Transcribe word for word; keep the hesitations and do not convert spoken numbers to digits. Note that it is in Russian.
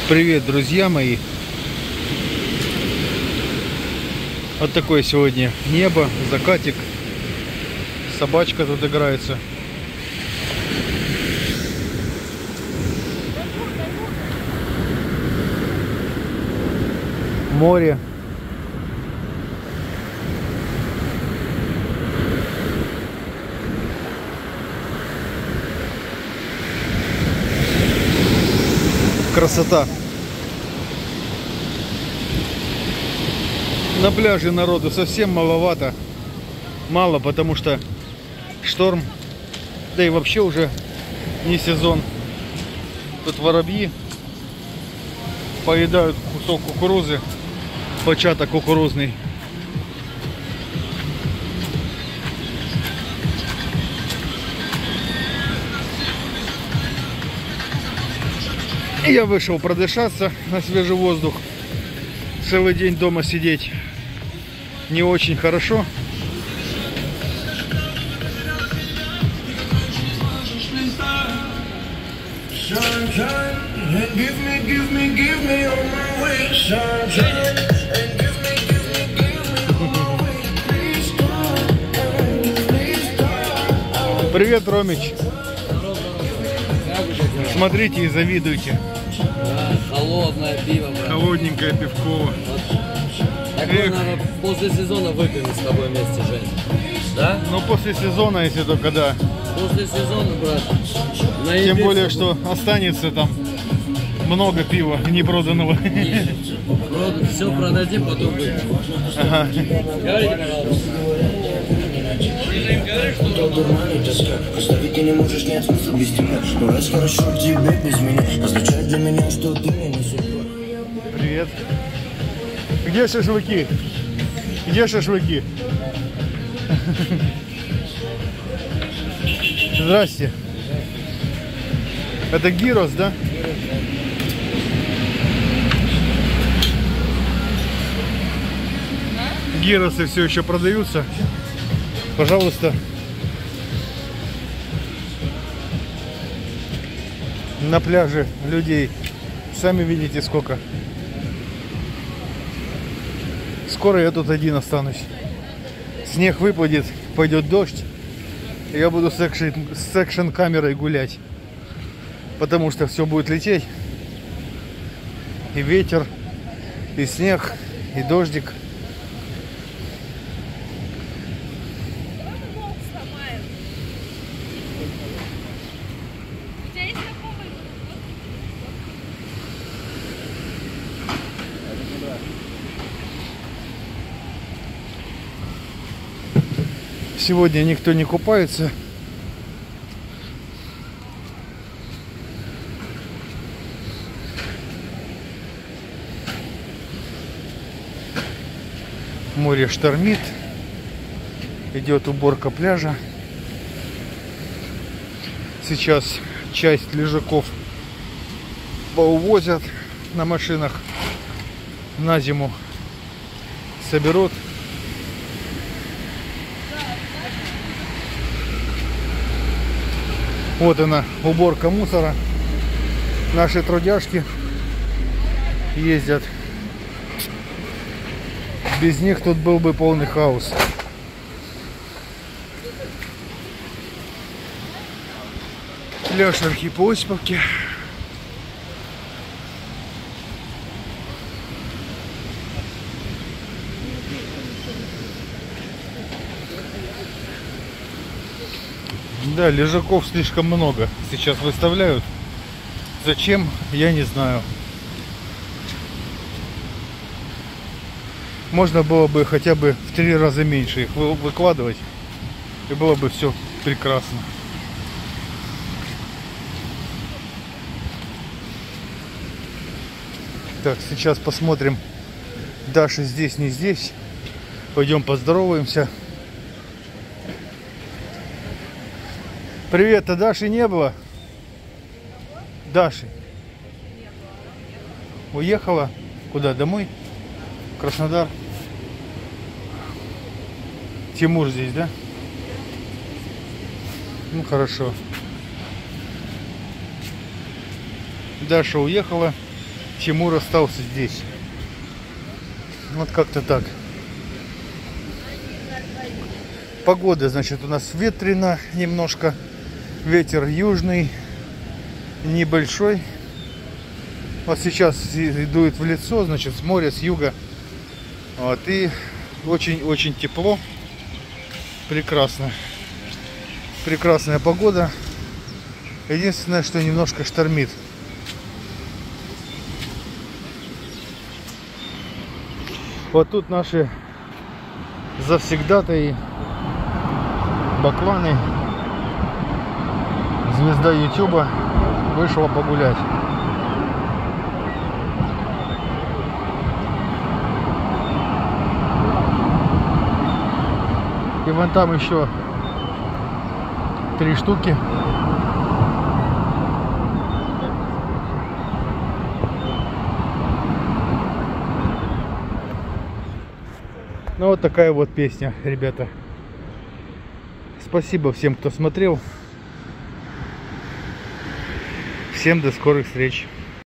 Привет, друзья мои! Вот такое сегодня небо, закатик, собачка тут играется. Море. Красота. На пляже народу совсем маловато. Мало, потому что шторм. Да и вообще уже не сезон. Тут воробьи поедают кусок кукурузы, початок кукурузный. И я вышел продышаться на свежий воздух. Целый день дома сидеть не очень хорошо. Привет, Ромич. Смотрите и завидуйте. Да, холодное пиво, брат. Холодненькое пивко. Вот. Такое, наверное, после сезона выпьем с тобой вместе, Жень. Да? Ну, после сезона, если только, да. После сезона, брат. Тем более, что останется там много пива непроданного. Все продадим, потом выпьем. Ага. Говорите, пожалуйста. Ты не можешь, нет смысла без тебя. Но раз хорошо тебе без меня, означает для меня, что ты мне не судьба. Привет. Где шашлыки? Где шашлыки? Здрасте. Это гирос, да? Гиросы все еще продаются. Пожалуйста. На пляже людей сами видите сколько. Скоро я тут один останусь. Снег выпадет, пойдет дождь, и я буду с экшн камерой гулять, потому что все будет лететь. И ветер, и снег, и дождик. Сегодня никто не купается. Море штормит. Идет уборка пляжа. Сейчас часть лежаков поувозят на машинах. На зиму соберут. Вот она, уборка мусора. Наши трудяшки ездят. Без них тут был бы полный хаос. Пляж Архипосповки. Да, лежаков слишком много сейчас выставляют. Зачем, я не знаю. Можно было бы хотя бы в три раза меньше их выкладывать, и было бы все прекрасно. Так, сейчас посмотрим, Даша здесь, не здесь. Пойдем поздороваемся. Привет, а Даши не было? Даши. Уехала? Куда? Домой? В Краснодар? Тимур здесь, да? Ну, хорошо. Даша уехала. Тимур остался здесь. Вот как-то так. Погода, значит, у нас ветрено немножко. Ветер южный, небольшой. Вот сейчас дует в лицо, значит, с моря, с юга. Вот, и очень-очень тепло. Прекрасно. Прекрасная погода. Единственное, что немножко штормит. Вот тут наши завсегдатаи, бакланы. Звезда Ютуба вышла погулять. И вон там еще три штуки. Ну вот такая вот песня, ребята. Спасибо всем, кто смотрел. Всем до скорых встреч.